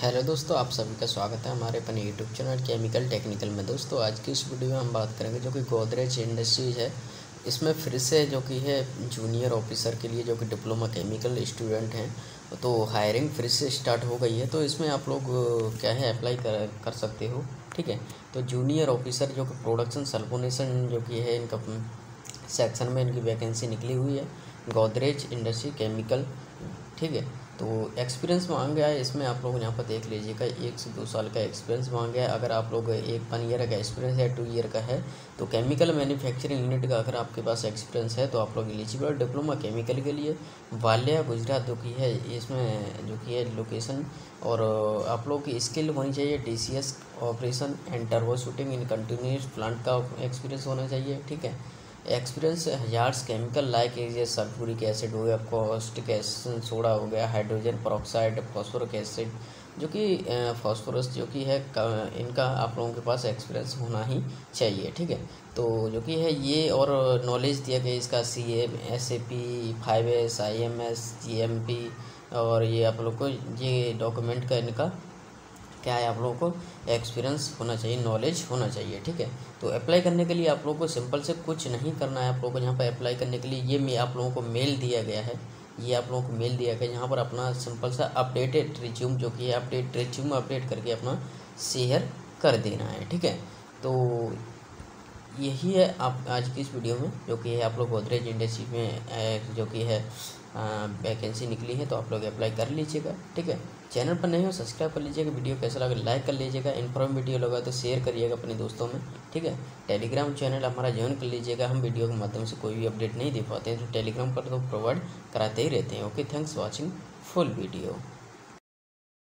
Hello दोस्तों, आप सभी का स्वागत है हमारे अपने यूट्यूब चैनल केमिकल टेक्निकल में। दोस्तों आज की इस वीडियो में हम बात करेंगे जो कि गोदरेज इंडस्ट्रीज है, इसमें फिर से जो कि है जूनियर ऑफिसर के लिए जो कि डिप्लोमा केमिकल स्टूडेंट हैं, तो हायरिंग फिर से स्टार्ट हो गई है। तो इसमें आप लोग क्या है अप्लाई कर सकते हो। ठीक है, तो जूनियर ऑफिसर जो कि प्रोडक्शन सल्फोनेशन जो कि है इनका सेक्शन में इनकी वैकेंसी निकली हुई है, गोदरेज इंडस्ट्री केमिकल। ठीक है, तो एक्सपीरियंस मांग गया है इसमें, आप लोग यहाँ पर देख लीजिएगा 1 से 2 साल का एक्सपीरियंस मांग गया है। अगर आप लोग 1 ईयर का एक्सपीरियंस है, 2 ईयर का है, तो केमिकल मैन्युफैक्चरिंग यूनिट का अगर आपके पास एक्सपीरियंस है तो आप लोग एलिजिबल। डिप्लोमा केमिकल के लिए वाल्या गुजरात जो कि है इसमें जो कि है लोकेशन, और आप लोग की स्किल होनी चाहिए TCS operation and troubleshooting in continuous plant का एक्सपीरियंस होना चाहिए। ठीक है, एक्सपीरियंस हजार्स केमिकल लाइक ये सल्फ्यूरिक एसिड हो गया, कॉस्टिक एसिड सोडा हो गया, हाइड्रोजन पेरोक्साइड, फॉस्फोरिक एसिड जो कि फॉस्फोरस जो कि है इनका आप लोगों के पास एक्सपीरियंस होना ही चाहिए। ठीक है, तो जो कि है ये और नॉलेज दिया गया इसका CM SAP 5S IMS GMP, और ये आप लोग को ये डॉक्यूमेंट का इनका क्या है, आप लोगों को एक्सपीरियंस होना चाहिए, नॉलेज होना चाहिए। ठीक है, तो अप्लाई करने के लिए आप लोगों को सिंपल से कुछ नहीं करना है। आप लोगों को यहाँ पर अप्लाई करने के लिए ये आप लोगों को मेल दिया गया है, ये आप लोगों को मेल दिया गया है। यहाँ पर अपना सिंपल सा अपडेटेड रिज्यूम जो कि है अपडेट करके अपना शेयर कर देना है। ठीक है, तो यही है आप आज की इस वीडियो में जो कि है आप लोग गोदरेज इंडस्ट्री में जो कि है वैकेंसी निकली है, तो आप लोग अप्लाई कर लीजिएगा। ठीक है, चैनल पर नहीं हो सब्सक्राइब कर लीजिएगा, वीडियो कैसा लगा लाइक कर लीजिएगा, इन्फॉर्म वीडियो लगा तो शेयर करिएगा अपने दोस्तों में। ठीक है, टेलीग्राम चैनल हमारा ज्वाइन कर लीजिएगा, हम वीडियो के माध्यम से कोई भी अपडेट नहीं दे पाते हैं तो टेलीग्राम पर तो प्रोवाइड कराते ही रहते हैं। Okay, thanks watching full video.